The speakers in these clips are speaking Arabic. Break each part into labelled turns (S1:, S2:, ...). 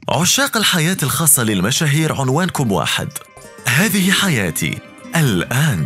S1: عشاق الحياة الخاصة للمشاهير عنوانكم واحد. هذه حياتي الآن.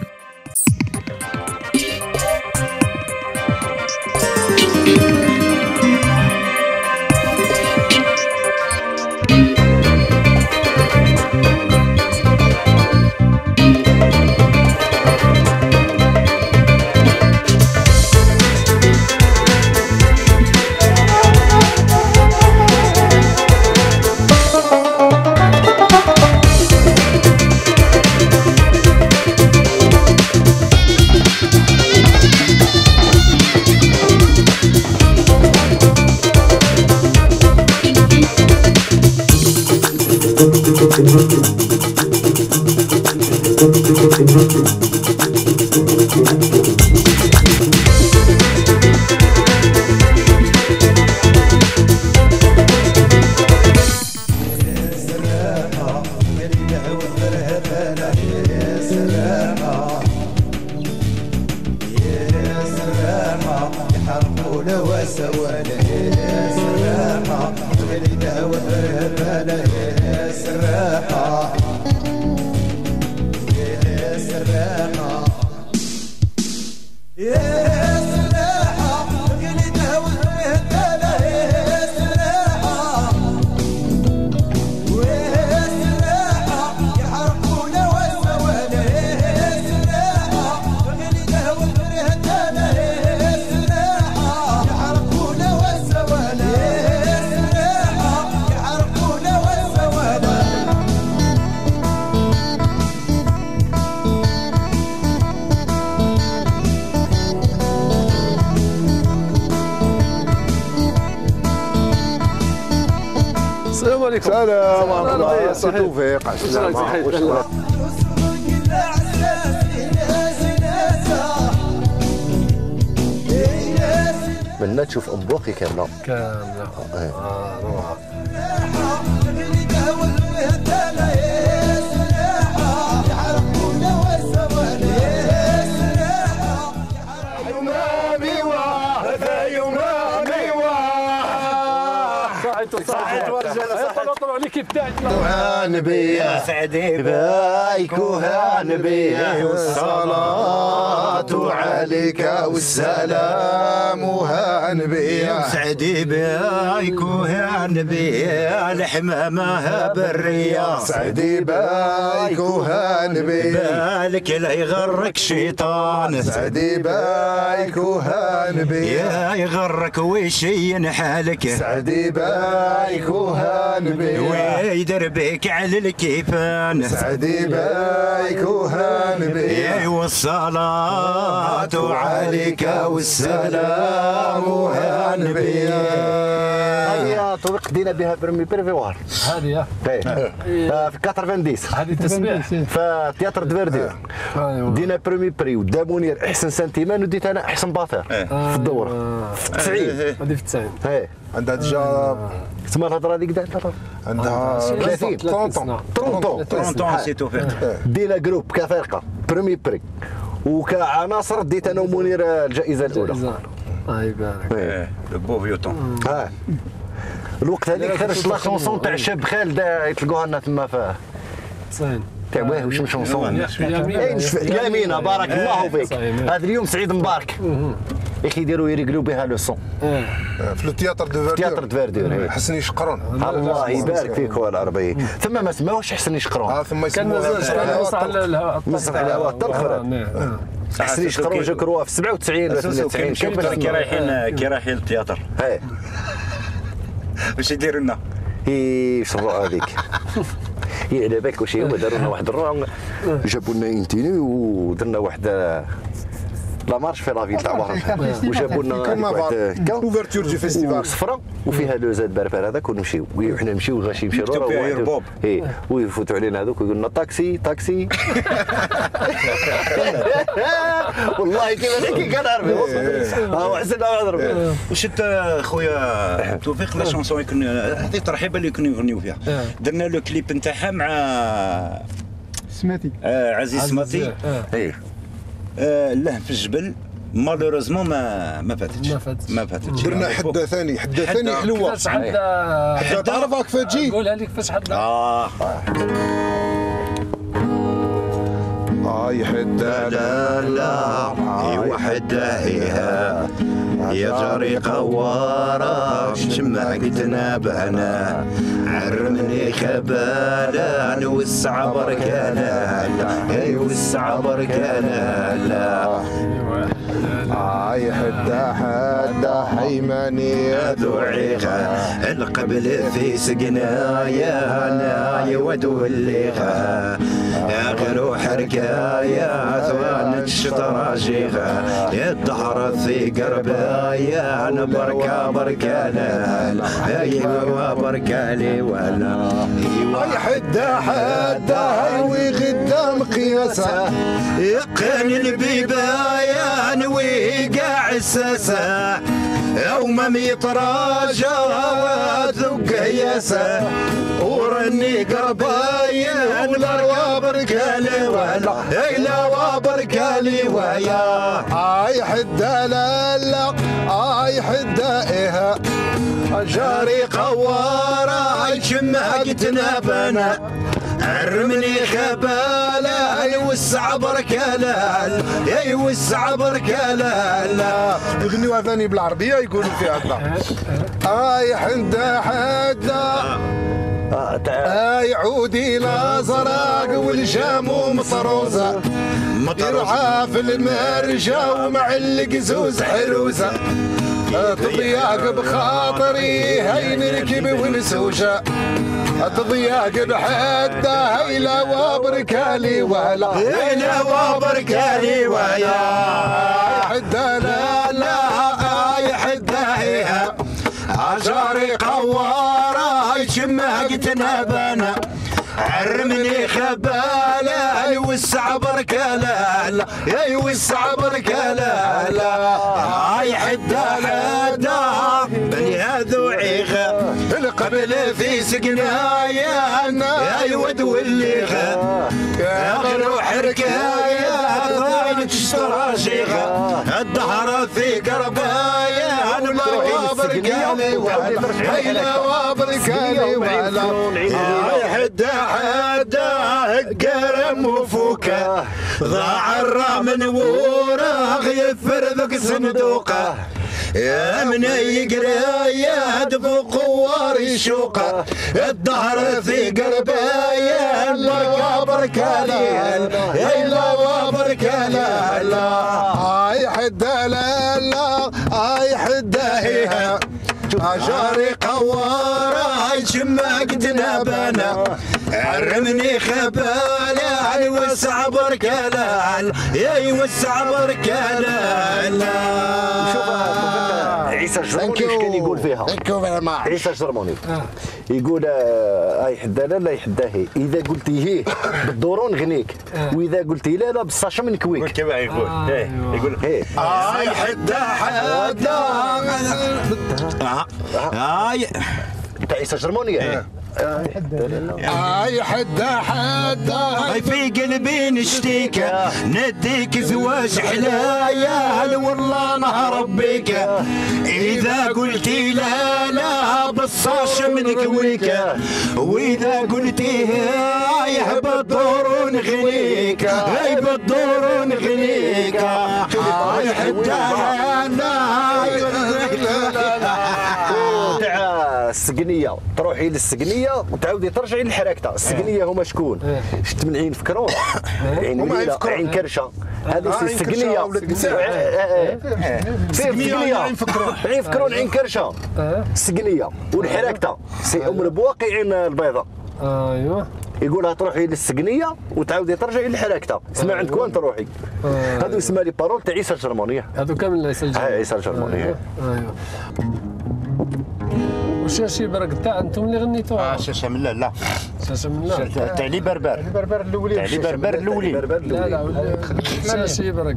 S2: السلام عليكم.
S3: سلام ورحمة الله. سي توفيق. السلام. منا تشوف امبوخي كامله
S2: روعه. صحيت ورجال طلعوا عليك بتاعك
S3: نبيه سعدي بايك وهانبيه والصلاة عليك والسلام وهانبيه
S4: سعدي بايك وهانبيه الحمامة برية
S3: سعدي بايك وهانبيه
S4: بالك لا يغرك شيطان
S3: سعدي بايك وهانبيه
S4: يا يغرك ويشين حالك
S3: سعدي بايك وهانبيه
S4: ويدر بك على الكيفان
S3: سعدي بايك وهانبيه
S4: والصلاة عليك والسلام وهانبيه.
S3: هيا طريق دينا بها برمي بريفوار
S2: هذه
S3: في 90
S2: هذه تسبيح
S3: في تياتر دفيردير دينا بريمي بري ودا منير احسن سنتيمان وديت انا احسن باطير في الدوره في 90
S2: هذه في 90
S3: عندها ديجا تسمى الهضره هذيك عندها 30
S4: 30 سي توفيق.
S3: دينا جروب كفرقه بريمي بري وكعناصر ديت انا ومنير الجائزه الاولى.
S2: الله يبارك.
S4: لو بو فيوتون.
S3: الوقت هذيك خرجت لا شونسون تاع شاب خالد يطلقوها لنا تما في
S2: 90
S3: تاع واه وش شونسون
S2: يمينة
S3: بارك الله فيك. هذا اليوم سعيد مبارك يا اخي يديروا يريقلوا بها لو سون
S5: في التياتر دو
S3: فيردور
S5: حسن يشقرون.
S3: الله يبارك فيك والعربي ثم ما سماوش حسن يشقرون
S5: ثم
S2: كان
S3: مسرح الهواء الطرخره حسن يشقرون جكروها في 97 ولا 98
S4: كي رايحين للتياتر واش يديروا لنا؟
S3: يشروا هذيك هي على بالك واش هما داروا لنا واحد الروع جابوا لنا انتيني ودرنا واحد لا مارش في لافيل تاع بحر وجابوا لنا واحد
S5: اوفرتور دي فيستيفال
S3: صفراء وفيها لو زاد بربر هذاك ونمشيو وحنا نمشيو غاشي يمشي
S4: لورا
S3: ويفوتوا علينا هذوك ويقولوا لنا تاكسي والله كي كان عربي وحسنا عربي.
S4: واش انت خويا توفيق لا شونسون يكون هذه ترحيبه اللي كانوا يغنيو فيها درنا لو كليب نتاعها مع
S6: سماتي
S4: عزيز سماتي له في الجبل مالوريزمون ما فاتتش
S5: درنا حده ثاني حلوه.
S2: كيفاش حدا
S5: تعرفها كيف تجي؟
S2: قولها لي كيفاش حدا.
S5: هاي حده
S4: لا لا ايوا حده هيها يا جاري قوارة شمعتنا بهنا عرمني خبالا نوسع بركانا لا وسع بركانا لا
S5: هاي حده حيماني
S4: ذوعيها القبل في سقنايا ناي ودوليها يا غيرو حركايا ثوان الشطراجيها الدهر في قربايا انا بركانا ايوا بركالي ولا
S5: هاي حده هاي قدام قياسه
S4: يقن البيبايا ويقع الساسة يوم يتراجع وذق ياسة ورني قربايا ولا بركالي ولا إلا وبركالي ويا
S5: هاي حده لا هاي حده إيها
S4: جاري قوارة شمعتنا بنا عرمني خبالا يوسع بركالا يوسع بركالا.
S5: يغنيوها ثاني بالعربيه يقولوا فيها هكذا. هاي حده هاي عودي لا زراق والجامو مطروزه يرعى في المرجة ومعلق زوز حروزه تضياق بخاطري هاي نركب ونسوجه تضياق بحده هيلا وبركالي ولا
S4: هيلا وبركالي ويا
S5: حده لا
S4: هاي حده هيها عجاري قوارة شمعتنا بنا عرمني خبالا يوسع بركالا يوسع بركالا هاي حده بني هذو عيغه قبل في سقنايا يا ود والليغه يا غير حركايا ضايل تشترى شيخه الدهر في قربايا انا بركالي ولا وبركالي ولا هاي حده قرم وفوكه ضاع الرام وراغ يفرذك صندوقه يا من يقرا يدفق واري شوقه الدهر في قربايا بركه بركالي الا وبركالي لا
S5: هاي حده لا هاي حده هيها
S4: عجاري قوارة شمعتنا بنا عرمني خبالا يوسع بركالا يوسع بركالا.
S3: عيسى الجرموني اش كان يقول فيها؟ عيسى الجرموني يقول هاي حده لا يحده هي اذا قلتي هي بالدورو نغنيك واذا قلتي لا بالصاشم نكويك
S4: كيما يقول هاي حده هاي
S3: تاع عيسى الجرموني
S5: هاي حده
S4: هاي في قلبي نشتيك نديك زواج حلايا والله نهرب بيك اذا قلتي لا بالصاش منكويك واذا قلتي هاي بالدور نغنيك هاي بالدور نغنيك هاي حده
S3: السقنيه تروحي للسقنيه وتعاودي ترجعي للحركه. السقنيه هما شكون؟ شتمنعين في كرون عين كرشه هذه السقنيه عين في كرون عين كرشه السقنيه والحركه سي ام البواقي عين البيضاء.
S2: ايوه
S3: يقولها تروحي للسقنيه وتعاودي ترجعي للحركه تسمع عند كون تروحي. هذو يسمى لي بارول تاع عيسى الجرموني.
S2: هذو كامل عيسى الجرموني.
S3: عيسى الجرموني.
S2: ايوه وشاشي برك تاع انتم اللي غنيتوها؟
S4: شاشه من لا
S2: شاشه من لا
S4: تاع لي بربر
S5: الاولين
S4: تاع لي بربر الاولين
S2: لا شاشي برك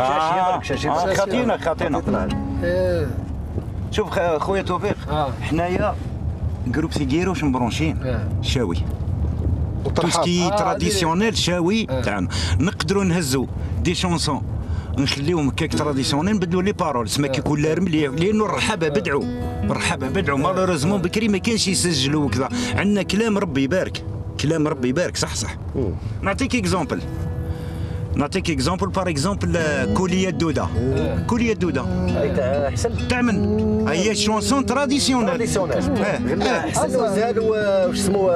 S4: خاطينا شوف خويا توفيق حنايا جروب سيجيروش مبرونشين شاوي توسكي تراديسيونيل شاوي تاعنا نقدروا نهزوا دي شونسون نخليهم هكاك تراديسيونيل نبدلوا لي بارول سما كيكون لا مليح لانه الرحابه بدعوا مالوريزمون بكري ما كانش يسجلوا وكذا. عندنا كلام ربي يبارك صح نعطيك اكزومبل باغ اكزومبل كوليه الدوده
S3: تاع حسن
S4: تاع من هي شونسون تراديسيونيل
S3: حسن وزاد واش اسمه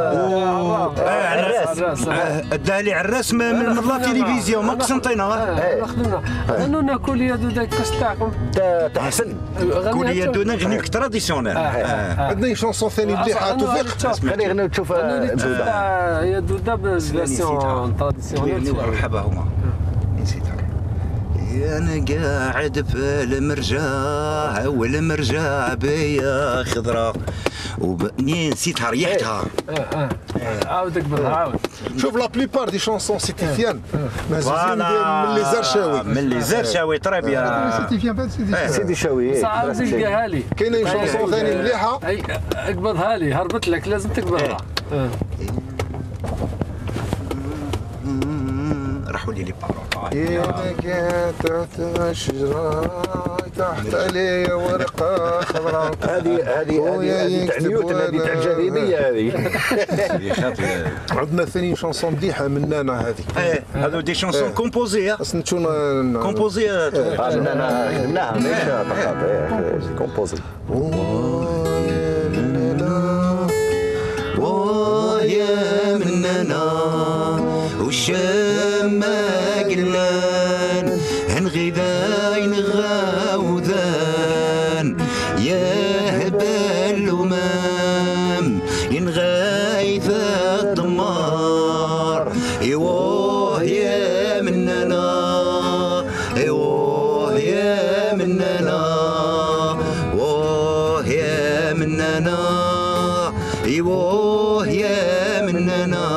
S2: عراس
S4: الدالي عراس من لا تيليفزيون ما قسنطينا
S2: خدمنا غنونا كوليه دودا كاش تاعكم
S3: تاع حسن
S4: كوليه دوده نغنيك تراديسيونيل.
S5: عندنا شونسون ثاني مليحه توفيق.
S3: خلينا غنيو تشوف
S2: دودا هي دودا بالفيرسيون تراديسيونيل.
S4: مرحبا هما انا قاعد في المرجع والمرجع بيا خضراء وبني نسيتها ريحتها.
S2: عاودك بالعاود.
S5: شوف لا بليبار دي شونسون سيتيفيان مهزوزين من لي زرشاوي.
S4: من لي زرشاوي طري بيان
S3: سيدي شاوي.
S2: عاود لقاها لي.
S5: كاينه شونسون ثاني مليحه.
S2: اي اقبضها لي هربت لك لازم تقبضها.
S4: راحوا لي بارول
S5: يا تحت الشجرة تحت علي ورقة خضراء.
S3: هذه تاع نيوتن، هذه تاع الجاذبية هذه.
S5: عندنا ثاني شونسون مليحة من نانا هذه.
S4: هذو دي شونسون كومبوزية.
S5: كومبوزية.
S3: نانا خدمناها ماشي كومبوزي.
S4: ويا مننا والشام قلان هنغذاين غاوذان يا هبال ومام ينغايث الدمار ايوه يا مننا ايوه يا مننا واه يا مننا ايوه يا مننا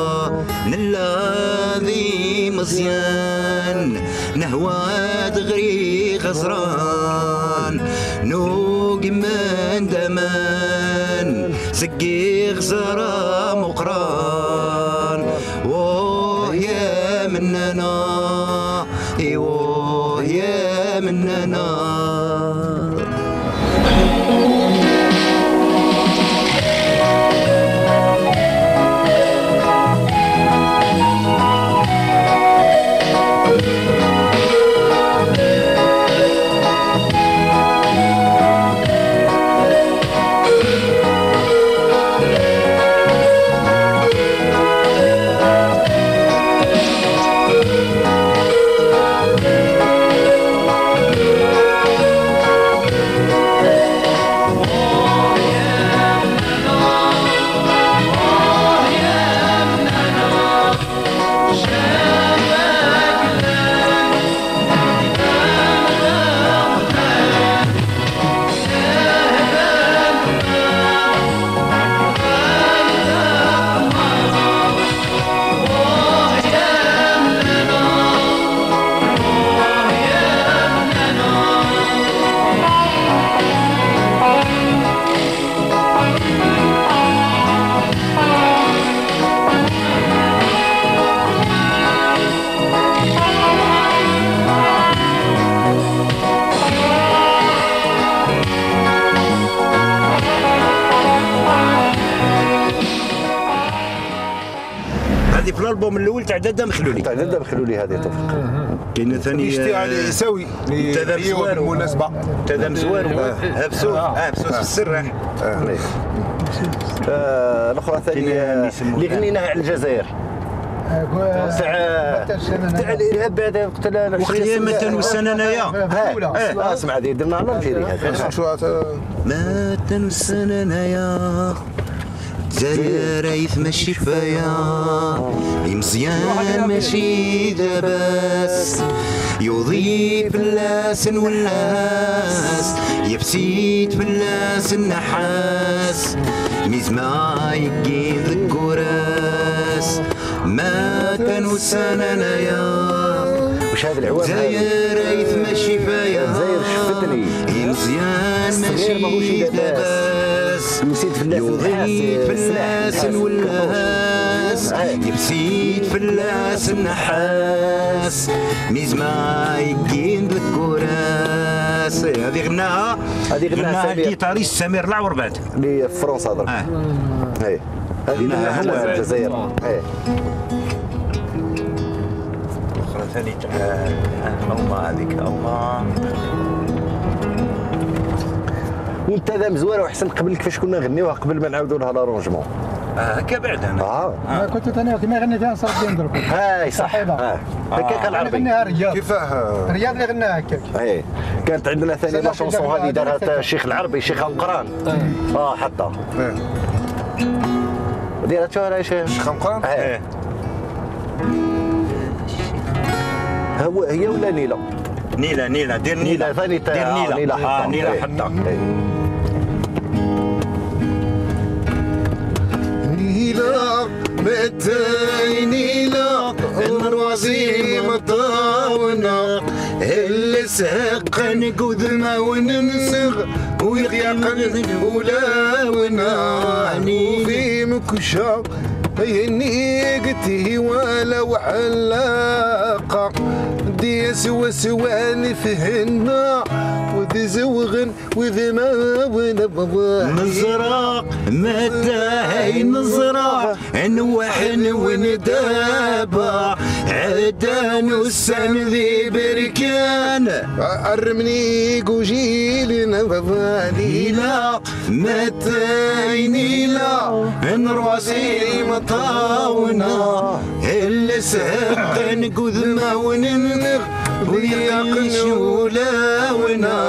S4: نلاذي مزيان نهوى دغري غزران نوق من دمان سقي غزرة مقران واه يا مننا ايوه يا مننا. في الالبوم الاول تاع دادا مخلولي.
S3: هذه توفيق.
S4: كاين ثاني
S5: اشتغال يساوي بالمناسبه
S4: تاع مزوار هبسوس في السر.
S3: الاخرى ثانيه اللي غنيناها على الجزائر تاع الارهاب هذا قتل
S4: وخيامة والسنانايا.
S3: اسمع هذه درنا على الجيري هذا
S4: مات والسنانايا زاير ريث ماشي فيا مزيان ماشي داباس يضيف اللاس واللاس يبسيت في اللاس النحاس ميزما يقين ذكوراس ما كانوا السنانايا
S3: وش هذا العوام
S4: زاير ريث ماشي فيا
S3: زاير شفتني
S4: مزيان ماشي داباس
S3: يزيد في الناس
S4: يضيف الناس والناس الراس يبسيت فلاس النحاس ميزما يجين بالكراس. هذه غناها الجيتاريست سمير العوربات
S3: اللي في فرنسا درك. اي هذه غناها هو في الجزائر. اي
S4: اخرى ثاني تاع هما هذيك هما.
S3: وانت ذا مزواره وحسن قبل كيفاش كنا نغنيوها قبل ما نعاودوا لها لارونجمون.
S4: هكا بعد انا.
S6: كنت انا كيما غنيتها صافي درك.
S3: هاي صح. هكا كان عربي.
S6: غنيها رياض.
S5: كيفاه؟
S6: رياض اللي غناها هكاك.
S3: اي كانت عندنا ثاني لا شونسون هذه دارها الشيخ العربي الشيخ القران. حتى. ديرها شو يا شيخ؟
S5: الشيخ القران؟
S3: هي ولا نيله؟
S4: نيله دير نيله
S3: ثاني
S4: دير نيله. نيله حتى.
S5: نيله متى نيله الرواسي مطاونا
S4: اللي ساق نقود ما وننسغ
S5: ويقيقن ولاونا في مكشا نيقتي ولا وحلاقة دي سوا نفهنا وذي زوغن وذي ما ونبضا
S4: نزرق متى نزرق نوحن وندابا عدان والسن ذي بركان
S5: أرمني قوجيل نبضا
S4: نيلا متى نيلا نرواسي مطاونا اللي ساق نقود ما وننغ ويقن ولاونا.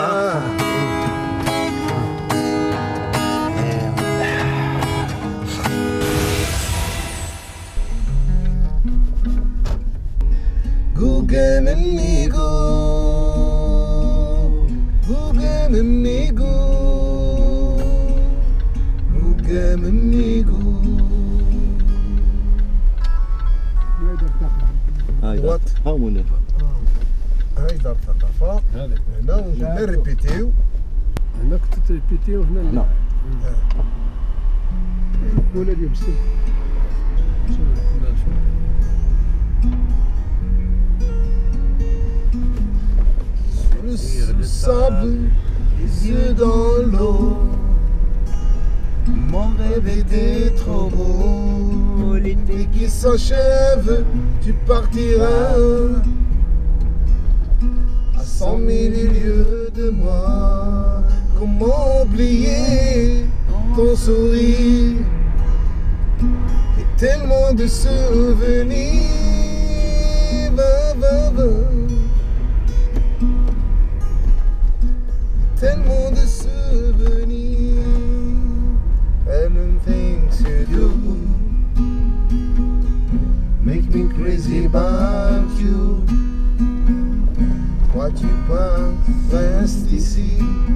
S5: جوجا مني جوجا مني جوجا مني
S3: وات هاومنا
S5: هاي دار ثقافة هنا ونجي نريبيتيو.
S2: هنا كنت تريبيتي وهنا لا.
S6: ولا ديال السلك.
S5: Le sable, les yeux dans l'eau. Mon rêve était trop beau. L'été qui s'achève, tu partiras à 100 000 lieues de moi. Comment oublier ton sourire et tellement de souvenirs. Tellement de souvenirs and things you do make me crazy about you. What you penses ici,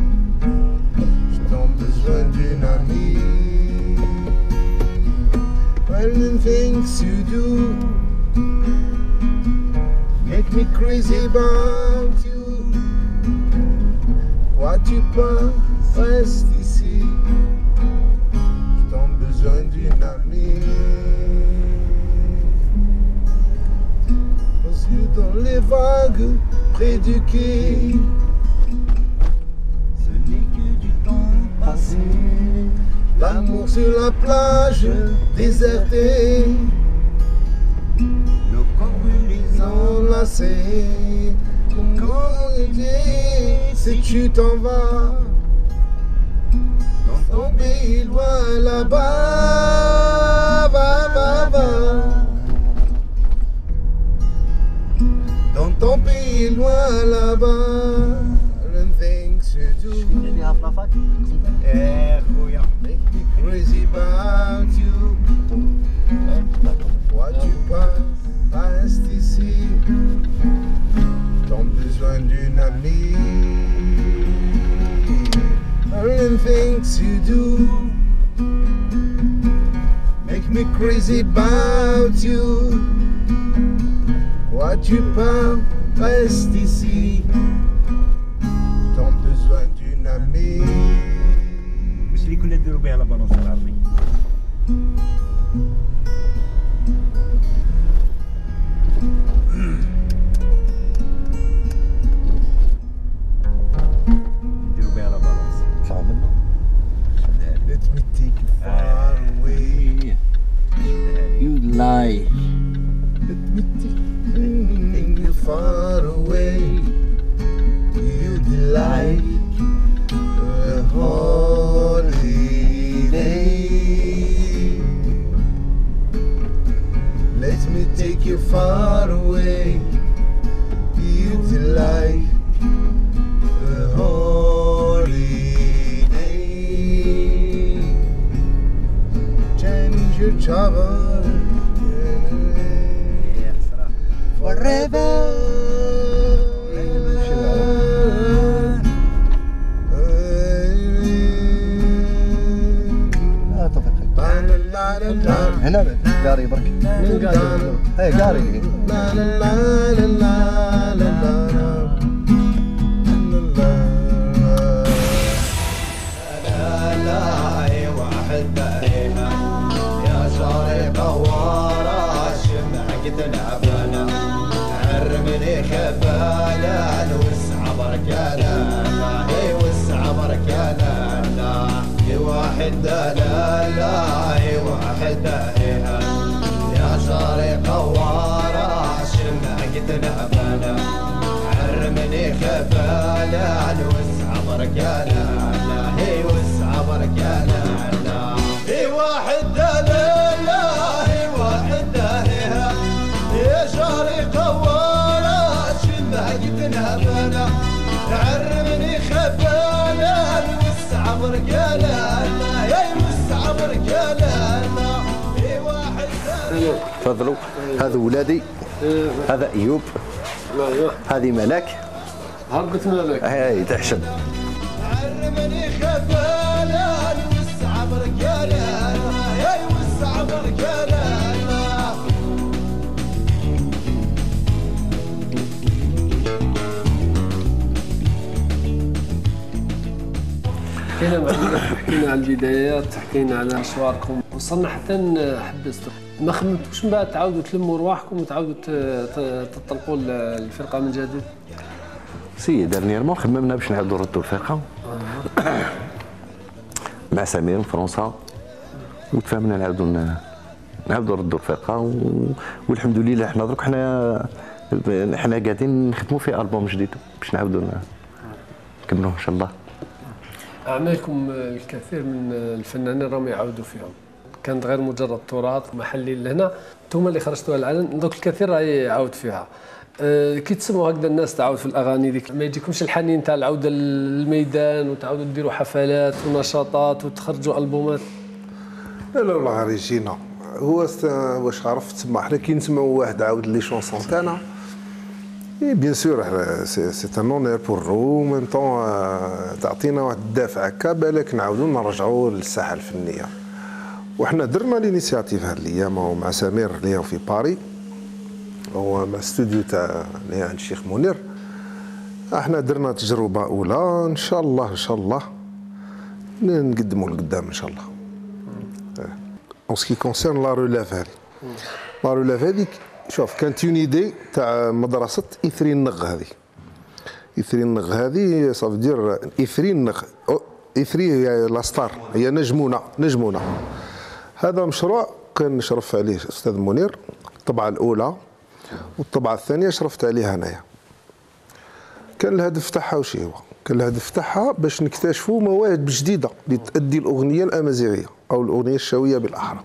S5: j'ai besoin d'une amie. And things you do make me crazy about you. What tu penses reste ici. J'ai besoin d'une amie. Aux yeux dans les vagues, près du quai. Ce n'est que du temps passé. L'amour sur la plage désertée. Nos corps brûlés enlacés. Comment aider si tu t'en vas dans ton pays loin là-bas, dans ton pays loin là-bas. And things you do make me crazy about you. What you penses reste ici. J'ai besoin d'une amie. And things you do make me crazy about you. What tu penses reste ici. J'ai besoin d'une amie.
S4: واش اللي كنا نديرو بها لا بالونس العربي؟
S5: هنا قاري برك
S2: من قاعد
S5: اي قاري تفضلوا. هذا ولادي، هذا ايوب،
S2: ايوه
S5: هذه ملاك،
S2: هربت مالك
S5: هاي تحشم.
S7: عرمني خفالا وسع برجالا يا وسع برجالا.
S2: حكينا على البدايات، حكينا على مشواركم، وصلنا حتى حبستوا. ما خممتوش من بعد تعاودوا تلموا رواحكم وتعاودوا تطلقوا الفرقه من جديد؟
S3: سي دارنييرمون خممنا باش نعاودوا نردوا الفرقه مع سمير من فرنسا، وتفاهمنا نعاودوا نردوا الفرقه والحمد لله حنا درك حنا قاعدين نخدموا في البوم جديد باش نعاودوا نكملوه ان شاء الله.
S2: اعمالكم الكثير من الفنانين راهم يعاودوا فيهم، كانت غير مجرد تراث محلي لهنا، انتم اللي خرجتوها العلن، دوك الكثير راه يعاود فيها. كي تسمعوا هكذا الناس تعاود في الاغاني ديك، ما يجيكمش الحنين تاع العوده للميدان وتعاودوا ديروا حفلات ونشاطات وتخرجوا البومات؟
S8: لا لا والله غير يجينا. هو واش عرفت تسمع حنا كي نسمعوا واحد عاود لي شونسون تاعنا، بيان سور سي ان اونير بور رو، ميم طون تعطينا واحد الدافع هكا بالك نعاودوا نرجعوا للساحه الفنيه. وحنا درنا لينيسياتيف هاد الايام مع سمير اللي في باري، هو مع استوديو تاع اللي عند الشيخ منير. احنا درنا تجربه اولى، ان شاء الله ان شاء الله نقدموا لقدام ان شاء الله. اون سكي كونسيرن لا رولاف هذه، لا رولاف هذيك شوف كانت اون ايدي تاع مدرسه اثرين نغ. هذه اثرين نغ هذه صافي دير اثرين نغ، اثري هي لا ستار، هي نجمونه. هذا مشروع كان نشرف عليه الاستاذ منير، الطبعه الاولى والطبعه الثانيه شرفت عليها انايا. كان الهدف تاعها وش هو؟ كان الهدف تاعها باش نكتشفوا مواهب جديده اللي تؤدي الاغنيه الامازيغيه او الاغنيه الشاويه بالاحرى.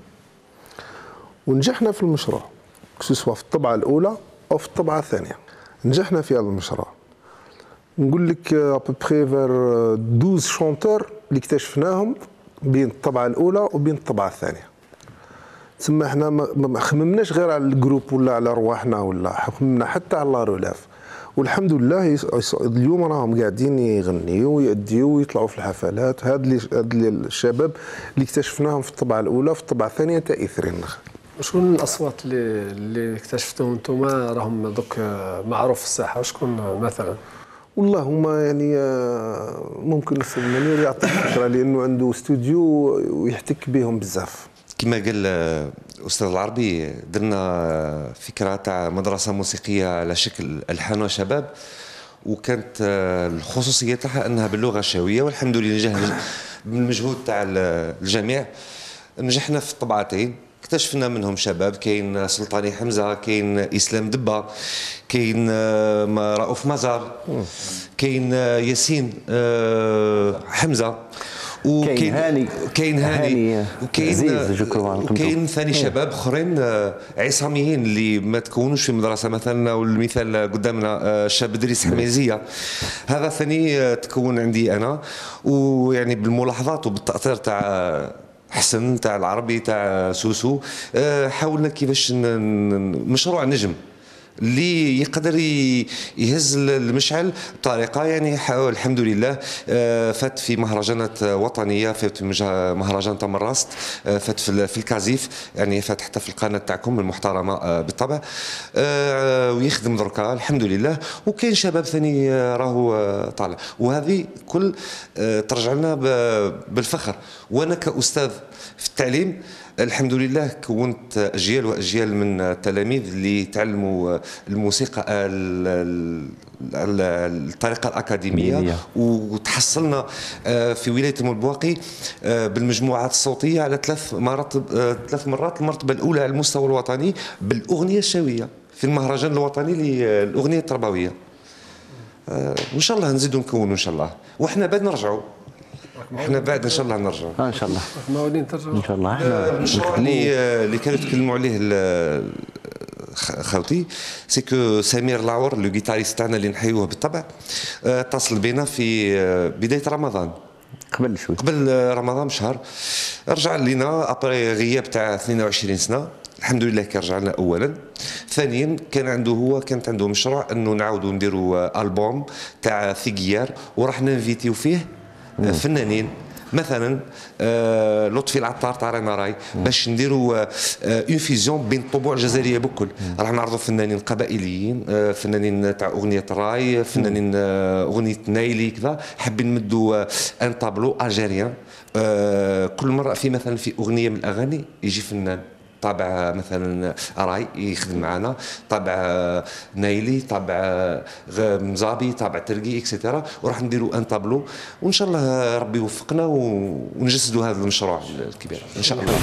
S8: ونجحنا في المشروع سواء في الطبعه الاولى او في الطبعه الثانيه، نجحنا في هذا المشروع. نقول لك ابوبخي فير 12 شونتور اللي اكتشفناهم بين الطبعه الاولى وبين الطبعه الثانيه. تسمى احنا ما خممناش غير على الجروب ولا على رواحنا، ولا خممنا حتى على لا رولاف. والحمد لله اليوم راهم قاعدين يغنيوا ويأديوا ويطلعوا في الحفلات. هاد الشباب اللي اكتشفناهم في الطبعه الاولى في الطبعه الثانيه تاع اثرين.
S2: شكون الاصوات اللي اكتشفتوهم انتم راهم دوك معروف في الساحه؟ شكون مثلا؟
S8: والله هما يعني ممكن الاستاذ منير يعطي فكره لانه عنده استوديو ويحتك بهم بزاف.
S9: كما قال الاستاذ العربي، درنا فكره تاع مدرسه موسيقيه على شكل الحان وشباب، وكانت الخصوصيه تاعها انها باللغه الشاويه، والحمد لله نجح بالمجهود تاع الجميع. نجحنا في الطبعتين، اكتشفنا منهم شباب، كاين سلطاني حمزه، كاين اسلام دبه، كاين رؤوف مزار، كاين ياسين حمزه، وكاين هاني، وكاين ثاني شباب اخرين عصاميين اللي ما تكونوش في المدرسه. مثلا والمثال قدامنا الشاب ادريس حميزيه، هذا ثاني تكون عندي انا، ويعني بالملاحظات وبالتاثير تاع حسن تاع العربي تاع سوسو. حاولنا كيفاش مشروع نجم اللي يقدر يهز المشعل بطريقه يعني. الحمد لله فات في مهرجانات وطنيه، فات مهرجان تمراست، فات في الكازيف يعني، فات حتى في القناه تاعكم المحترمه بالطبع، ويخدم دركا الحمد لله. وكاين شباب ثاني راهو طالع، وهذه كل ترجع لنا بالفخر. وانا كاستاذ في التعليم الحمد لله كونت اجيال واجيال من التلاميذ اللي تعلموا الموسيقى الطريقه الاكاديميه، وتحصلنا في ولايه الملبواقي بالمجموعات الصوتيه على ثلاث مرات المرتبه الاولى على المستوى الوطني بالاغنيه الشاويه في المهرجان الوطني للاغنيه التربويه. وان شاء الله نزيدوا نكونوا ان شاء الله، واحنا بعد نرجعوا، احنا بعد ان شاء الله نرجعوا
S3: ان شاء الله.
S2: ناويين ترجعوا
S3: ان شاء الله. احنا
S9: المشروع اللي كانوا يتكلموا عليه خوتي سي كو سمير العور لو جيتاريست تاعنا اللي نحيوه بالطبع اتصل بنا في بدايه رمضان، قبل رمضان بشهر، رجع لنا ابري غياب تاع 22 سنه. الحمد لله كي رجع لنا اولا. ثانيا كانت عنده مشروع انه نعاودوا نديروا البوم تاع ثيغيار، وراح ننفيتيو فيه فنانين مثلا لطفي العطار تاع رانا راي، باش نديروا اون فيزيون بين الطبوع الجزائريه بكل. راح نعرضوا فنانين قبائليين، فنانين تاع اغنيه راي، فنانين اغنيه نايلي كذا. حابين نمدوا ان طابلو الجيريان، كل مره في مثلا في اغنيه من الاغاني يجي فنان طابع مثلا راي يخدم معنا، طابع نايلي، طابع مزابي، طابع ترقي اكسيتيرا، وراح نديروا ان طابلو، وان شاء الله ربي يوفقنا ونجسدوا هذا المشروع الكبير ان شاء الله.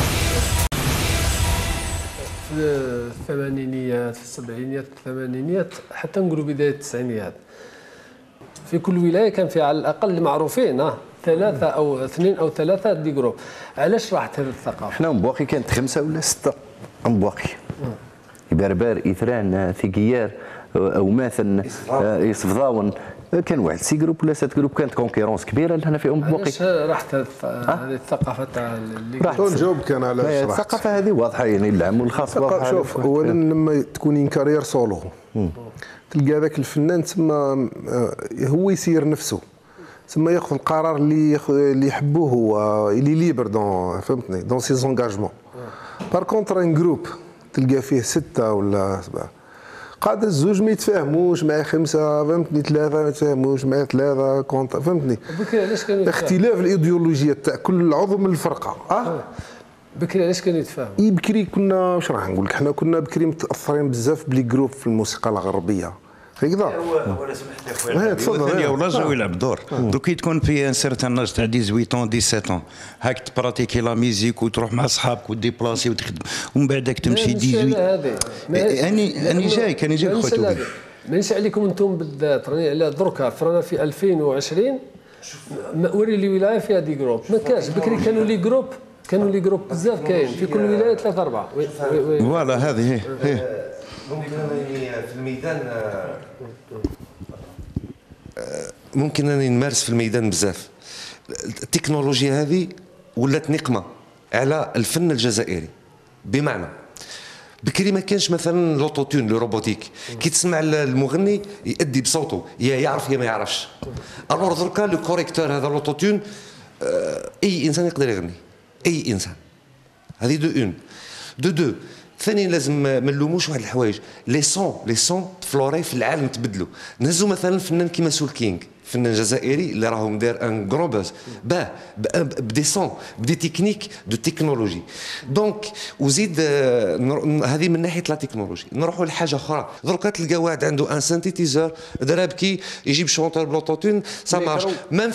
S2: في الثمانينيات، في السبعينيات، في الثمانينيات، حتى نقولوا بدايه التسعينيات، في كل ولايه كان في على الاقل معروفين ثلاثة أو اثنين أو ثلاثة دي جروب. علاش راحت هذه الثقافة؟
S3: احنا مبواقي كانت 5 ولا 6 مبواقي. بربر، إثران، ثيغيار، أو مثلا يصفضاون، كان واحد 6 جروب ولا 7 جروب. كانت كونكيرونس كبيرة لهنا في مبواقي.
S2: علاش راحت هذه الثقافة تاع اللي
S8: نجاوبك أنا علاش راحت.
S3: الثقافة هذه واضحة يعني، العام والخاص واضحة.
S8: شوف، أولا لما تكون كارير سولو تلقى ذاك الفنان تسمى هو يسير نفسه، ثم ياخذ القرار اللي يحبوه هو، اللي ليبر دون، فهمتني، دون سي زونغاجمون. بار كونتر ان جروب تلقى فيه 6 ولا 7، قادر الزوج ما يتفاهموش مع 5، فهمتني، 3 ما يتفاهموش مع 3 كونتر، فهمتني. اختلاف الايديولوجيه تاع كل عضو من الفرقه.
S2: بكري علاش كانوا يتفاهموا؟
S8: بكري كنا واش راح نقول لك، حنا كنا بكري متاثرين بزاف بلي جروب في الموسيقى الغربيه هكذا.
S4: هو سمحت لي خويا، ثاني ولاج ويلعب دور. دوك تكون في ان سيرتان ناج تاع 18 17 هاك تبراتيكي لا ميوزيك وتروح مع صحابك وديبلاسي وتخدم، ومن بعدك تمشي 18. اني جاي كان يجيك خويا.
S2: مانيش عليكم انتم بالذات، راني على دركا رانا في 2020 وري لي ولايه فيها دي جروب. ما كاش بكري كانوا لي جروب بزاف، كاين في كل ولايه 3 4.
S4: فوالا هذه هي.
S9: في الميدان ممكن انني نمارس في الميدان بزاف. التكنولوجيا هذه ولات نقمه على الفن الجزائري، بمعنى بكري ما كانش مثلا لوتوتون لو روبوتيك، كي تسمع المغني يأدي بصوته، يا يعرف يا ما يعرفش. الور دركا لو كوريكتور هذا لوتوتون اي انسان يقدر يغني، اي انسان. هذه دو ثانيا لازم ما نلوموش واحد الحوايج، لي سون فلوري في العالم تبدلوا. نهزوا مثلا فنان كيما سول كينغ، فنان جزائري اللي راهو مدير ان غران باز بدي سون بدي تكنيك دو تكنولوجي. دونك وزيد هذه من ناحيه لا تكنولوجي. نروحوا لحاجه اخرى، دركا تلقى واحد عنده ان سانتيتيزور درابكي يجيب شونتور بلوتوتون سا مارش. ما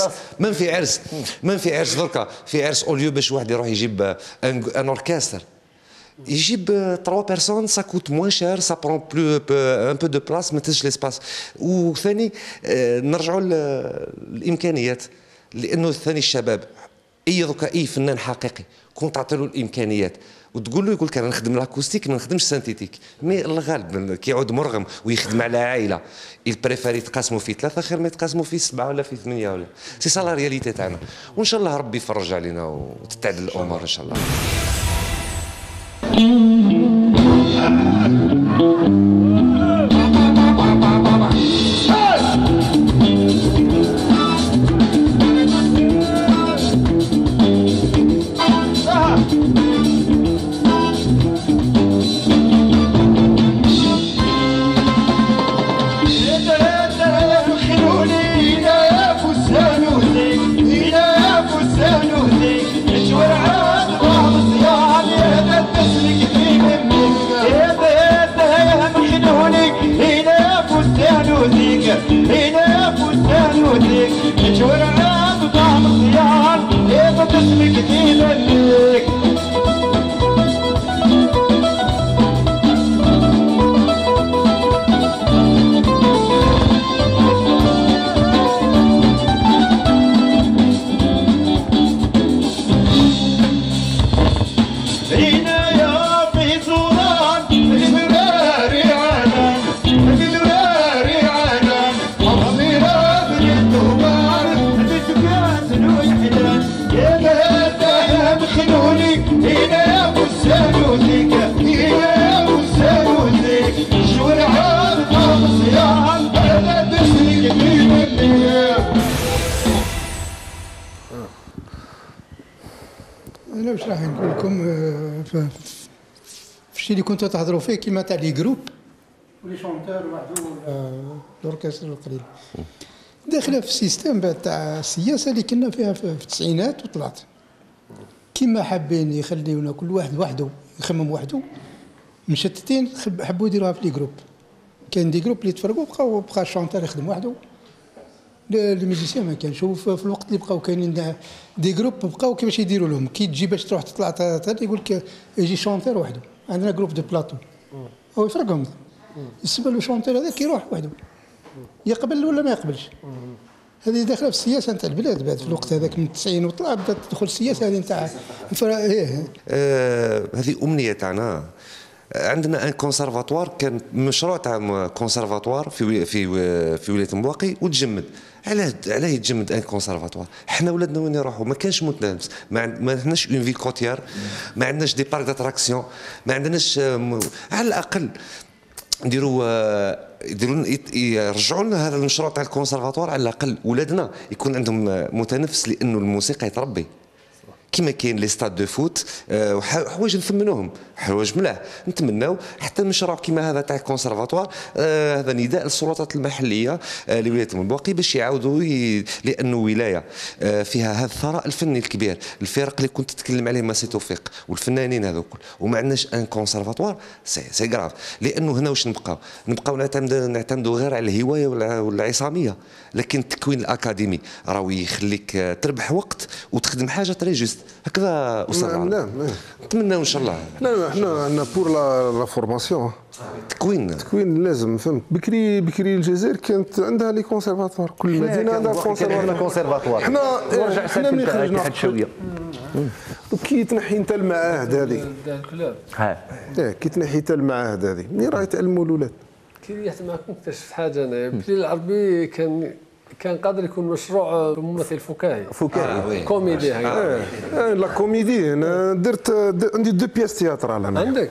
S9: في عرس دركا في عرس اوليو باش واحد يروح يجيب ان اوركستر، يجيب 3 بيرسون، سا كوت موان شير، سا برون بلو ان بو دو بلاص، ما تنسش ليسباس. وثاني نرجعوا للامكانيات، لانه ثاني الشباب اي فنان حقيقي كون تعطي له الامكانيات وتقول له يقول لك انا نخدم لاكوستيك ما نخدمش سانتيتيك، مي الغالب كيعود مرغم ويخدم على عائله البريفير يتقاسموا في 3 خير ما يتقاسموا في 7 ولا في 8 ولا سي سا لا رياليتي تاعنا. وان شاء الله ربي يفرج علينا وتتعدل الامور ان شاء الله.
S6: انا واش راح نقول لكم في الشيء اللي كنتوا تهضروا فيه كيما تاع لي جروب ولي شونتور وحده الاوركستر القليل داخله في السيستم تاع السياسه اللي كنا فيها في التسعينات وطلعت كيما حابين يخليونا كل واحد وحده يخمم وحده مشتتين حبوا يديروها في لي جروب. كاين دي جروب اللي تفرقوا بقى الشونتور يخدم وحده لي ميوزيسيان ما كانش. في الوقت اللي بقاو كاينين دي جروب بقاو كيفاش يديروا لهم كي تجي باش تروح تطلع يقول لك يجي شونتور وحده. عندنا جروب دو بلاطو هو يفرقهم يسمى له شونتور هذاك يروح وحده يقبل ولا ما يقبلش. هذه داخله في السياسه نتاع البلاد بعد في الوقت هذاك من 90 وطلع بدات تدخل السياسه هذه نتاع
S9: هذه امنيه تاعنا. عندنا ان كونسرفاتوار كان مشروع تاع كونسرفاتوار في ولايه مبواقي وتجمد. علاه يتجمد ان كونسرفاتوار؟ حنا ولادنا وين يروحوا؟ ما كانش متنافس، ما عندناش اون في كوتيير، ما عندناش دي بارك داتراكسيون، ما عندناش على الاقل يديروا يرجعوا لنا هذا المشروع تاع الكونسرفاتوار. على الاقل ولادنا يكون عندهم متنفس، لانه الموسيقى يتربي كما كاين لي ستاد دو فوت حوايج نثمنوهم حوايج ملاح نتمناو حتى مشروع كما هذا تاع الكونسرفاتوار. هذا نداء للسلطات المحليه لولايه مبواقي باش يعاودوا لانه ولايه فيها هذا الثراء الفني الكبير. الفرق اللي كنت تتكلم عليهم ما سي توفيق والفنانين هذوك وما عندناش ان كونسرفاتوار سي غراف. لانه هنا واش نبقاو نعتمدوا غير على الهوايه والعصاميه. لكن التكوين الاكاديمي راهو يخليك تربح وقت وتخدم حاجه تري جوست هكذا. استاذ
S8: نعم
S9: نتمنى ان شاء الله.
S8: لا احنا عندنا بور لا فورماسيون تكوين لازم فهمت. بكري الجزائر كانت عندها لي كونسيرفاتوار، كل مدينه عندها
S3: كونسيرفاتوار.
S8: حنا ملي خرجنا شويه كي تنحي انت المعاهد هذه كي تنحي انت المعاهد هذه ملي راه يتعلموا الاولاد.
S2: كي ما كنتش حاجه انا بلي العربي كان قادر يكون مشروع ممثل فكاهي كوميدي
S8: لا كوميدي. انا درت عندي 2 بياس تياترال انا
S2: عندك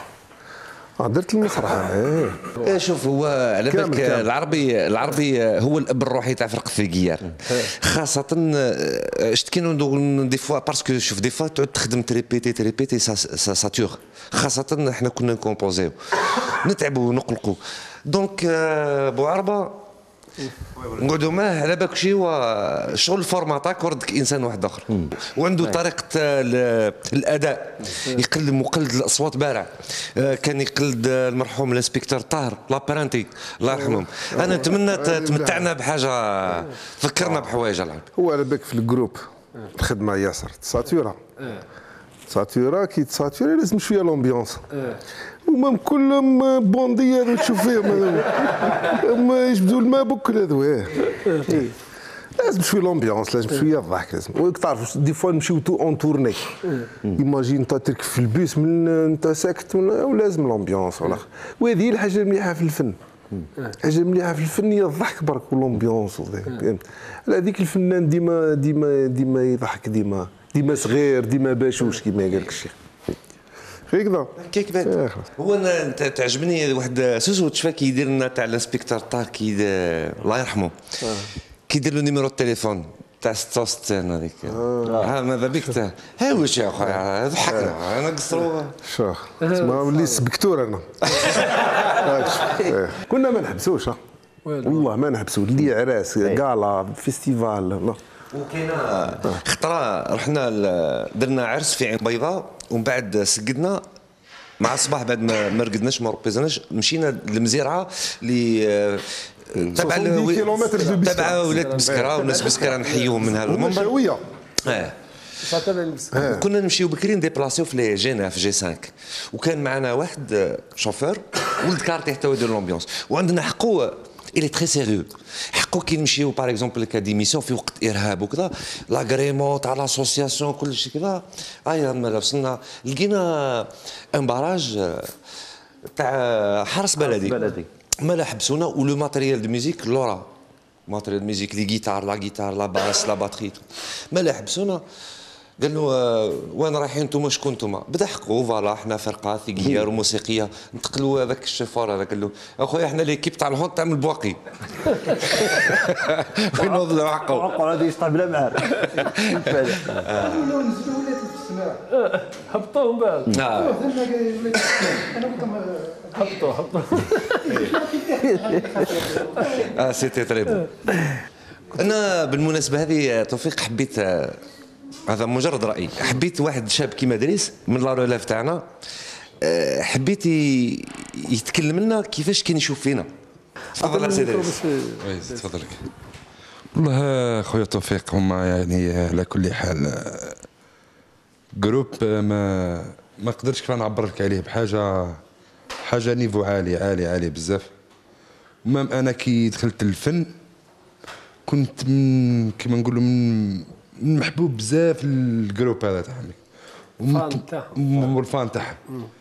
S8: درت المسرح.
S9: شوف هو على بالك العربي هو الاب الروحي تاع فرقه فريقيار. خاصه شفت كي دي فوا باسكو شوف دي فوا تعود تخدم تريبيتي ساتور. خاصه احنا كنا نكومبوزيو نتعبوا ونقلقوا. دونك بوعربه نقعدوا معاه على بالك شي هو شغل فورماتاك وردك انسان واحد اخر وعنده طريقه الاداء مقلد الاصوات بارع. كان يقلد المرحوم الانسبكتور طاهر لابرانتي الله يرحمهم. انا نتمنى تمتعنا بحاجه فكرنا بحوايج العرب.
S8: هو على بالك في الجروب الخدمه ياسر ساتورا كي تساتوري لازم شويه لومبيونس. ومام كلهم بوندي هذو تشوف فيهم هذو ما يجبدوا الماء بكل هذو لازم شويه لومبيونس، لازم شويه الضحك، لازم وراك تعرف دي فوا نمشيو تو اون تورني. ايماجين انت تركب في البيس من انت ساكت ولازم لومبيونس ولا. وهذه الحاجه المليحه في الفن. حاجه مليحه في الفن هي الضحك برك واللومبيونس، فهمت؟ على هذيك الفنان ديما يضحك، ديما صغير، ديما باشوش كيما قال لك الشيخ. هكذا
S9: كيك بات. هو انا تعجبني واحد سوسو تشفى كيدير لنا تاع الانسبكتور طار الله يرحمه، كيدير له نيميرو التليفون تاع 66 هذيك. ماذا بك ها واش يا خويا ضحكنا انا قصروا
S8: شوف اسمها ولي سبكتور انا. كنا ما نحبسوش والله ما نحبسوا اللي عراس كالا فيستيفال.
S9: وكاينه خطره رحنا درنا عرس في عين بيضاء ومن بعد سقدنا مع الصباح بعد ما رقدناش ما ربيزناش مشينا للمزرعه اللي تبع ولاد بسكره وناس بسكره نحيوهم من هذا المنبر. كنا نمشيو بكري نديبلاسيو في لي جينا في جي 5 وكان معنا واحد شوفور ولد كارتي حتى هو يدير لومبيونس وعندنا حقو إلي تري سيريو حقو كي نمشيو باغ اكزومبل كادي ميسيون في وقت ارهاب وكذا لاغريمون تاع لاسوسياسيون كل شيء كذا. لما وصلنا لقينا ان باراج تاع حرس بلدي ما لا حبسونا ولو ماتريال دو ميوزيك لورا ماتريال دو ميوزيك لي جيتار لا باس لا باتري ما لا حبسونا. قال له وين رايحين انتم شكون انتم؟ بدا حقوا فوالا احنا فرقه ثقيار وموسيقيه نتقلوا هذاك الشفار هذا قال له اخويا احنا ليكيب تاع الهونت تاع البواقي. وين وضعوا حقه
S3: هذا يشطح بلا معار.
S2: هبطوهم بعد. هبطوا
S9: سيتي تري بون. انا بالمناسبه هذه توفيق حبيت هذا مجرد راي حبيت واحد شاب كيما دريس من لا رولاف تاعنا حبيت يتكلم لنا كيفاش كان يشوف فينا. تفضل سيدي دريس.
S10: تفضل. والله خويا توفيق هما يعني على كل حال جروب ما نقدرش كيف نعبر لك عليه بحاجه نيفو عالي بزاف. مام انا كي دخلت الفن كنت كيما نقولوا من محبوب بزاف الجروب هذا تاعهم والفان تاعهم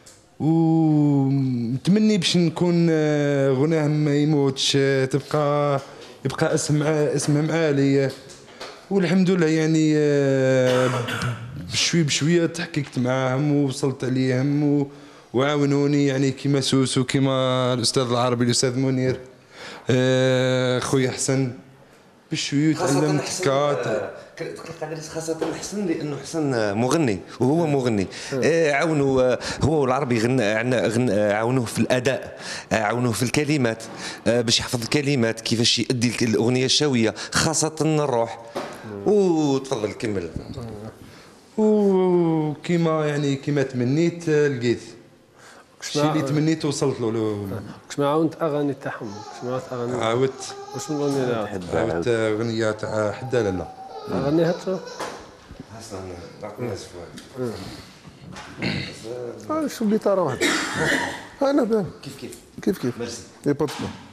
S10: ونتمني باش نكون غناهم ما يموتش يبقى اسمهم عالي والحمد لله يعني بشويه تحققت معاهم ووصلت عليهم وعاونوني يعني كيما سوسو كيما الاستاذ العربي الاستاذ منير خويا حسن بشويه تعلمت كات
S9: خاصة حسن لأنه حسن مغني وهو مغني عاونوا هو والعربي عاونوه في الأداء عاونوه في الكلمات باش يحفظ الكلمات كيفاش يؤدي الأغنية الشاوية خاصة الروح. وتفضل كمل.
S10: وكيما يعني كيما تمنيت لقيت الشيء اللي تمنيت وصلت له.
S2: كش ما عاونت أغاني تاعهم
S10: عاودت
S2: واش الأغنية
S10: عاودت أغنية تاع حدا لالا
S2: غنيها حتى
S9: حسن نعطينا
S8: زفوان شو الجيتار واحد انا بان كيف
S9: ميرسي
S8: اي با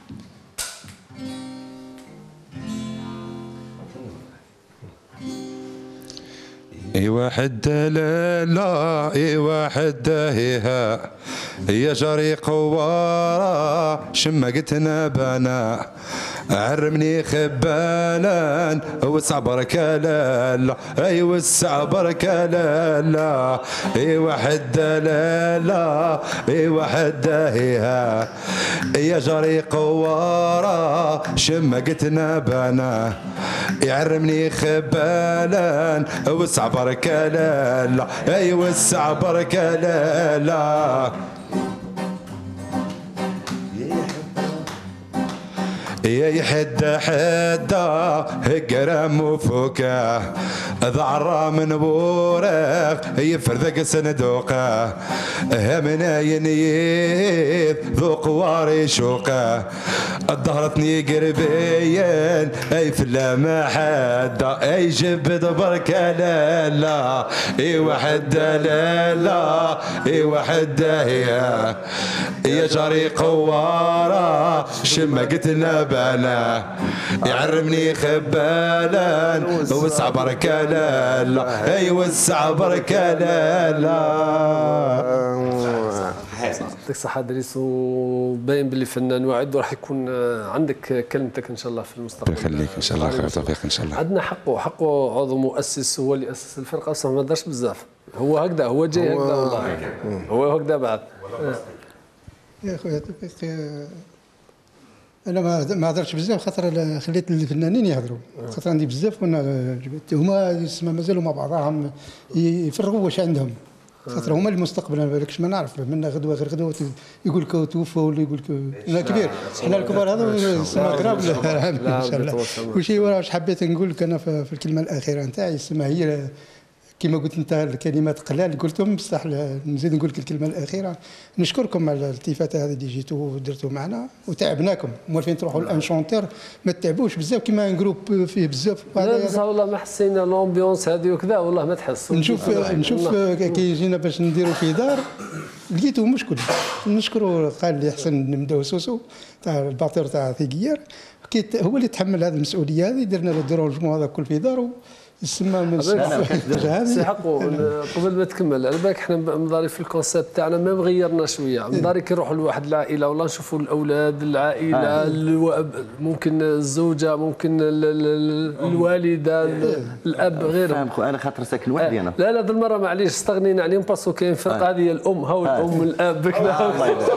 S10: اي واحد لا اي واحد هيها يا جري قوارا شمقتنا بنا عرمني خبالا وسع برك لالا اي وسع برك لالا اي واحد لالا اي واحد هيها يا جري قوارا شمقتنا بنا يعرمني خبالا وسع برك لالا اي وسع برك لالا يا يحد حدا هقرم وفوكه ذعرة من بورق يفرذق صندوقه همنا ينيذ ذوق واري شوقه ظهرتني قربيا اي فلا ما حدا اي جبد بركه لالا اي واحد لالا اي واحد هي يا جري قواره شمقتنا خباله يعرمني خبالا وسع بركه لا اي وسع بركه لا.
S2: يعطيك الصحة دريس، وباين باللي فنان واعد وراح يكون عندك كلمتك ان شاء الله في المستقبل.
S10: يخليك ان شاء الله خير وتوفيق ان شاء الله.
S2: عندنا حقه عضو مؤسس، هو اللي اسس الفرقه اصلا ما دارش بزاف، هو هكذا هو جاي هكذا والله هو هكذا بعد.
S6: يا خويا توفيق انا ما هضرتش بزاف خاطر خليت الفنانين يهضروا، خاطر عندي بزاف وانا جبت هما يسمى مازالوا مع بعضهم يفرغوا واش عندهم، خاطر هما المستقبل. انا بالكش ما نعرف منا غدوه غير غدوه يقول لك توفى ولا يقول لك انا كبير، احنا الكبار هذا سما قراب ان شاء الله. وشي واش حبيت نقول لك انا في الكلمه الاخيره نتاعي سما هي كما قلت انت الكلمات قلال قلتهم، بصح نزيد نقول لك الكلمه الاخيره. نشكركم على الالتفاته هذه اللي جيتوا ودرتوا معنا وتعبناكم، موالفين تروحوا الانشونتير ما تتعبوش بزاف كيما جروب فيه بزاف.
S2: لا بصح والله ما حسينا لومبيونس هذه وكذا والله ما تحس.
S6: نشوف كي يجينا باش نديروا في دار لقيتو مشكل. نشكروا قال لي حسن نبداو سوسو تاع الباطير تاع ثيقير هو اللي تحمل هذه المسؤوليه هذه، درنا له الديرونجمون هذا كل في داره يسمى من
S2: سي حقه. قبل ما تكمل على بالك احنا مضاري في الكونسيبت تاعنا ما غيرنا شويه، مضاري كي نروحوا لواحد العائله ولا نشوفوا الاولاد العائله ممكن الزوجه ممكن الوالده الاب غيرهم.
S3: انا خاطر ساكن وحدي انا.
S2: لا ذي المره معليش استغنينا عليهم باسكو كاين فرقه هذه الام هاو الام الاب كذا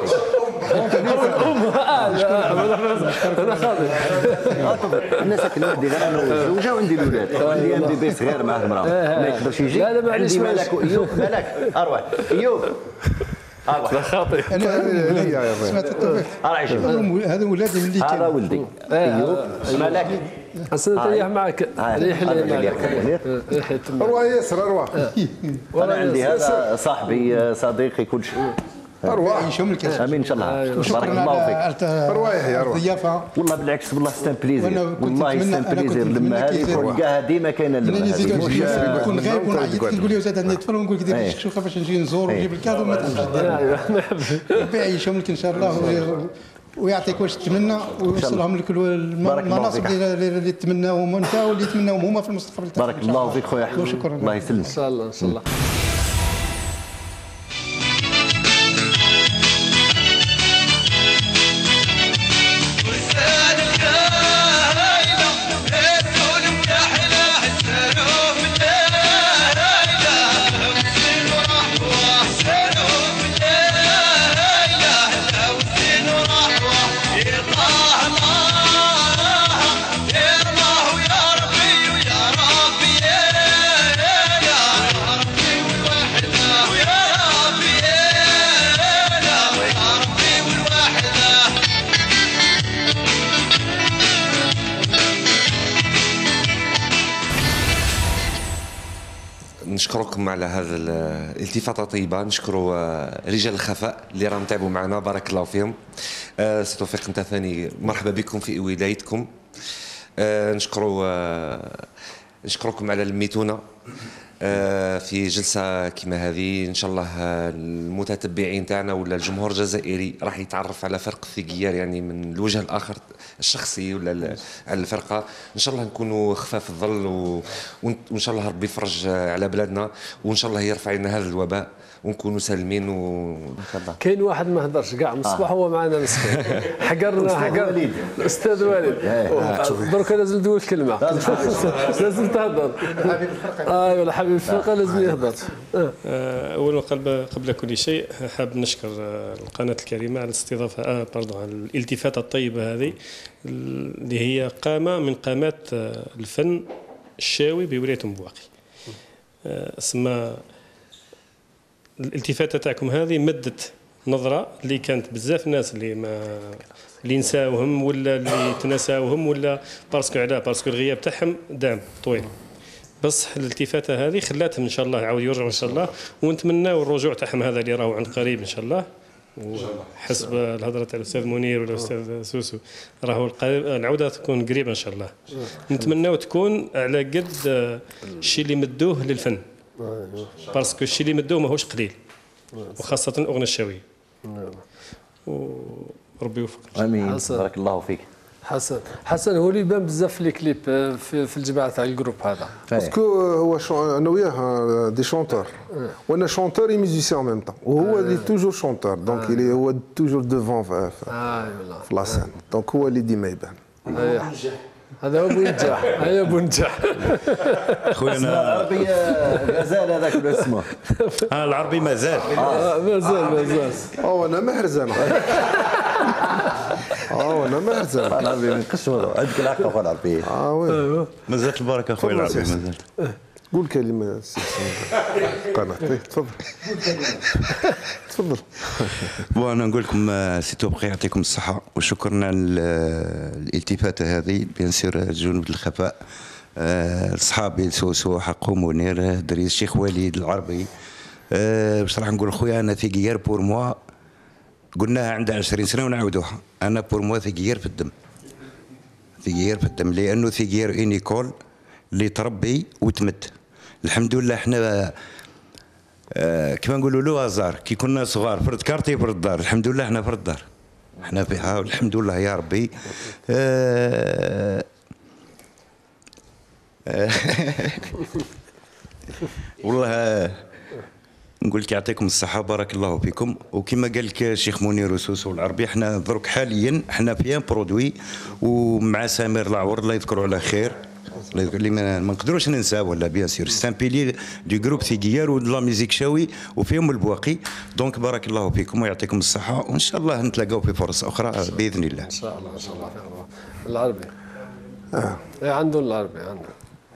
S2: الام انا خاطر
S3: انا ساكن وحدي غير انا والزوجه وعندي الاولاد، عندي ام بي بي صغير معاه المراه ما يقدرش يجي.
S2: لا معليش
S3: عندي مالك وايوب. مالك اروح ايوب
S2: لا خاطي
S6: هذا ولادي اللي
S3: هذا ولدي ايوب. مالك
S2: حسن تريح معك ريح لي
S8: اروح ياسر اروح.
S3: انا عندي هذا صاحبي صديقي كل شيء.
S8: اروح
S6: يشوم لك
S3: امين ان شاء الله. بارك الله فيك.
S8: اروح يحيى اروح.
S6: الضيافه
S3: والله بالعكس والله ستان بليزير، والله ستان بليزير لما هذه تلقاها ديما كاينه لما هذه.
S6: نكون غايب ونعيط نقول له زاد عندي طفل ونقول لك دير شوخه باش نجي نزور ونجيب الكادو ما تنجمش. ربي يعيشهم لك ان شاء الله ويعطيك واش تتمنى ويوصلهم لك المناصب اللي تتمناهم انت واللي يتمناهم هما في المستقبل.
S3: بارك الله فيك خويا احمد.
S6: شكرا.
S3: الله يسلمك.
S2: ان شاء الله ان شاء الله.
S9: نشكركم على هذا الالتفاته طيبه. نشكروا رجال الخفاء اللي راهم تعبوا معنا، بارك الله فيهم. سي توفيق انت ثاني مرحبا بكم في ولايتكم. نشكركم على الميتونه في جلسه كما هذه. ان شاء الله المتتبعين تاعنا ولا الجمهور الجزائري راح يتعرف على فرق ثيقيار يعني من الوجه الاخر الشخصي ولا على الفرقه. ان شاء الله نكونوا خفاف الظل وان شاء الله ربي يفرج على بلادنا، وان شاء الله يرفع لنا هذا الوباء ونكونوا سالمين ان شاء الله.
S2: كاين واحد ما هدرش كاع من الصباح هو معنا مسكين حقر الاستاذ وليد. درك لازم تقول كلمه لازم تهضر. ايوا حبيب الفرقه لازم يهضر.
S11: اولا قبل كل شيء حاب نشكر القناه الكريمه على الاستضافه على الالتفاته الطيبه هذه اللي هي قامه من قامات الفن الشاوي بولايه بواقي. اسمها الالتفاته تاعكم هذه مدت نظره اللي كانت بزاف الناس اللي نساوهم ولا اللي تنساوهم ولا باسكو الغياب تاعهم دام طويل. بصح الالتفاته هذه خلاتهم ان شاء الله يعاود يرجعوا ان شاء الله، ونتمناو الرجوع تاعهم هذا اللي راهو عند قريب ان شاء الله. وحسب الهضره تاع الاستاذ منير والاستاذ سوسو راهو العوده تكون قريبه ان شاء الله. نتمناو تكون على قد الشيء اللي مدوه للفن، باسكو الشيء اللي مدوه ماهوش قليل، وخاصه الاغنيه الشاويه. وربي يوفقك.
S3: امين. بارك الله فيك.
S2: حسن هو اللي يبان بزاف في لي كليب في الجماعه تاع الجروب هذا
S8: باسكو هو انا وياه دي شونتور وانا شونتور اي ميوزيسيان ميم طون وهو اللي توجور شونتور دونك اللي هو توجور ديفون في لا سين دونك هو اللي ديما يبان.
S2: هذا هو بنجاح هيا بنجاح
S4: خويا
S3: العربي غزال هذاك ولا اسمه
S4: العربي مازال
S2: مازال
S8: انا محرز انا انا محرز
S3: العربي ما نقصش عندك الحق اخو العربي
S8: وي
S4: مازال البركه خويا العربي مازال.
S8: قول كلمه قناه تفضل.
S4: وانا نقول لكم سيتو بقي يعطيكم الصحه وشكرا على الالتفاته هذه بيان سور جنود الخفاء صحابي سوسو حقو منير دريس الشيخ وليد العربي بصراحه نقول خويا انا ثقيير بور موا قلناها عندها 20 سنه ونعاودوها انا بور موا ثقيير في الدم ثقيير في الدم لانه ثقيير انيكول اللي تربي وتمد الحمد لله احنا كما نقولوا له هزار كي كنا صغار فرد كارتي فرد الدار الحمد لله احنا فرد الدار احنا فيها الحمد لله يا ربي والله نقول لك يعطيكم الصحة بارك الله فيكم وكما قال لك الشيخ منير وسوسو العربي احنا درك حاليا احنا في ان برودوي ومع سمير العور الله يذكره على خير اللي ما نقدروش ننساه ولا بيان سور سان بيلي دو جروب ثقيير ودو لا ميوزيك شاوي وفيهم البواقي دونك بارك الله فيكم ويعطيكم الصحة وان شاء الله نتلاقاو في فرص أخرى بإذن الله.
S2: ان شاء الله العربي عنده العربي عنده.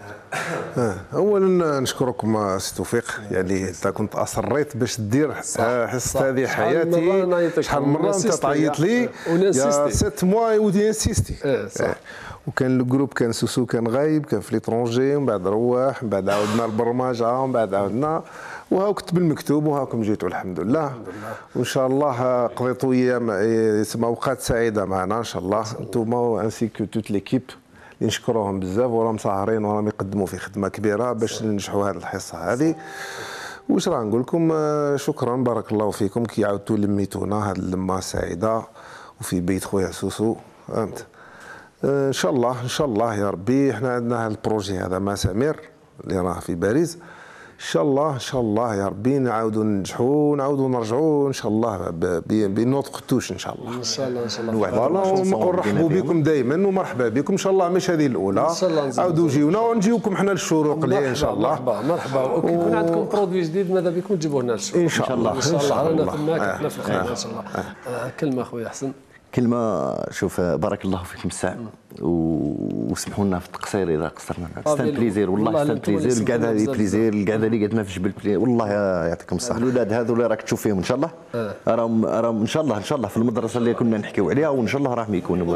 S8: اولا نشكركم سي توفيق يعني انت كنت اصريت باش دير حس هذه حياتي شحال من مره انت تعيط لي يا 6 موا ودي انسيستي
S2: صح.
S8: وكان الجروب كان سوسو كان غايب كان في ليترونجي ومن بعد رواح من بعد عاودنا البرمجه ومن بعد عاودنا وها كتب المكتوب وهاكم جيتوا الحمد لله وان شاء الله قضيتوا ايام يسمى اوقات سعيده معنا ان شاء الله انتم انسي كو توت ليكيب نشكروهم بزاف وراهم ساهرين وراهم يقدموا في خدمه كبيره باش ننجحوا هذه الحصه هذه. واش راه نقول لكم شكرا بارك الله فيكم كي عاودتوا لميتونا هذه اللمه السعيده وفي بيت خويا سوسو فهمت. ان شاء الله يا ربي احنا عندنا هذا البروجي هذا مع سمير اللي راه في باريس ان شاء الله يا ربي نعاودوا ننجحوا ونعاودوا نرجعوا ان شاء الله بنوت توش ان شاء الله ونرحبوا بكم دائما ومرحبا بكم ان شاء الله مش هذه الاولى عاودوا جيونا ونجيوكم حنا للشروق اللي ان شاء الله
S2: مرحبا وكي يكون عندكم برودوي جديد ماذا بكم تجيبوه لنا للشروق
S8: ان شاء الله
S2: رانا تماك احنا في الخير ان شاء الله. كلمه خويا حسن
S3: كلمه شوف بارك الله فيكم الساعه وسمحوا لنا في التقصير اذا قصرنا ستان بليزير والله ستان بليزير القعده هذه بليزير القعده اللي قعدنا في جبل والله يعطيكم الصحه. الاولاد هذو اللي راك تشوف فيهم ان شاء الله راهم ان شاء الله في المدرسه اللي كنا نحكيو عليها وان شاء الله راهم يكونوا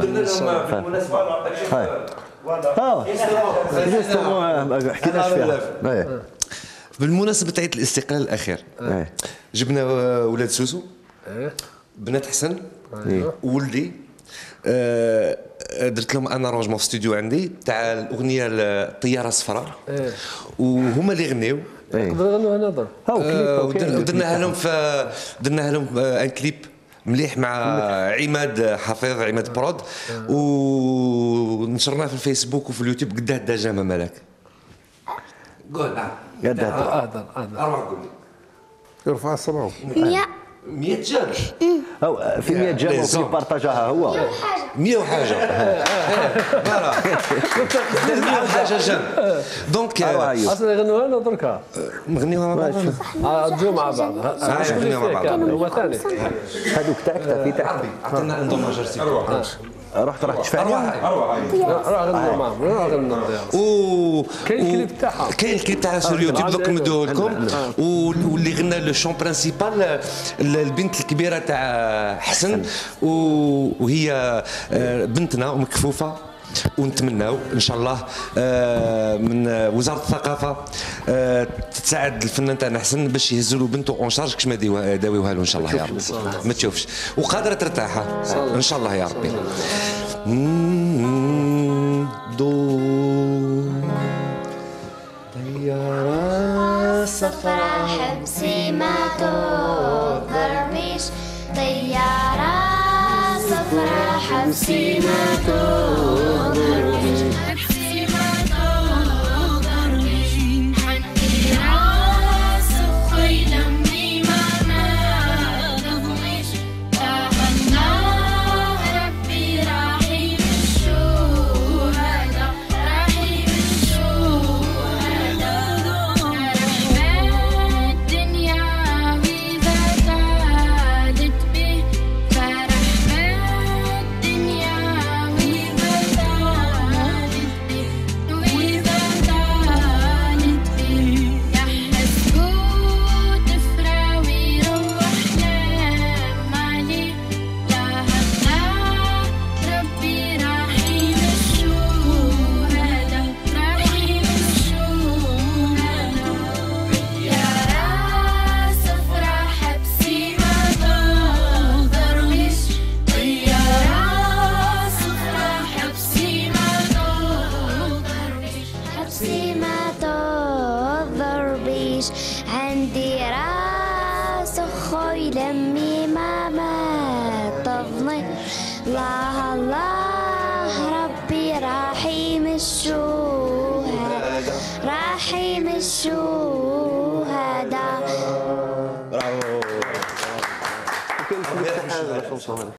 S3: حكيناش فيها
S9: بالمناسبه عيد الاستقلال الاخير جبنا ولاد سوسو بنات حسن ولدي درت لهم ان ارونجمون في استوديو عندي تاع الاغنيه الطياره الصفراء وهما اللي غنيو
S2: نقدروا نغنوا هنا
S9: درناها لهم ان كليب مليح مع عماد حفيظ عماد برود ونشرناه في الفيسبوك وفي اليوتيوب قداه الدجامه مالك قول
S2: اهدر
S9: اروح قول لي
S8: ارفع الصوت
S9: 100 جام
S3: في 100 جام وفي بارطاجها هو
S9: 100 وحاجه فوالا 100 وحاجه جام دونك
S2: اصلا يغنوها لنا دركا
S9: نغنيوها مع بعض
S2: نجوا مع بعض
S9: نغنيوها مع بعض
S2: هو ثاني
S3: هذوك تاعك في تاعك
S9: عطينا اندوماجر سي
S3: رحت تشفعني
S2: روح غنوا معهم روح غنوا كاين الكليب تاعها
S9: في اليوتيوب دوك ندوه لكم واللي غنى لو شون برينسيبال البنت الكبيره تاع حسن وهي بنتنا ومكفوفه ونتمناو ان شاء الله من وزاره الثقافه تساعد الفنان تاعنا حسن باش يهزوا له بنته اون شارج كش ما داويوها له ان شاء الله يا ربي ما تشوفش وقادره ترتاح ان شاء الله يا ربي. دو طياره
S12: صفرا حبسي ما تضربيش طياره صفرا حبسي ما تضربيش حبسي ما تضربيش حني راسي وخيلة مني ما تضميش يا الله ربي رحيم الشهداء رحيم الشهداء رحمة الدنيا وإذا زادت به فرحمة الدنيا وإذا زادت به وإذا زادت به يحسبوا تفرى ويروح نام عليه لا هلا ربي رحيم الشهداء رحيم الشهداء يا راس افرح حبسي ما تضربيش يا راس افرح حبسي ما تضربيش حبسي ما تضربيش عندي راس اخوي لمي ما تظني الله الله ربي رحيم الشهداء رحيم الشهداء
S3: برافو.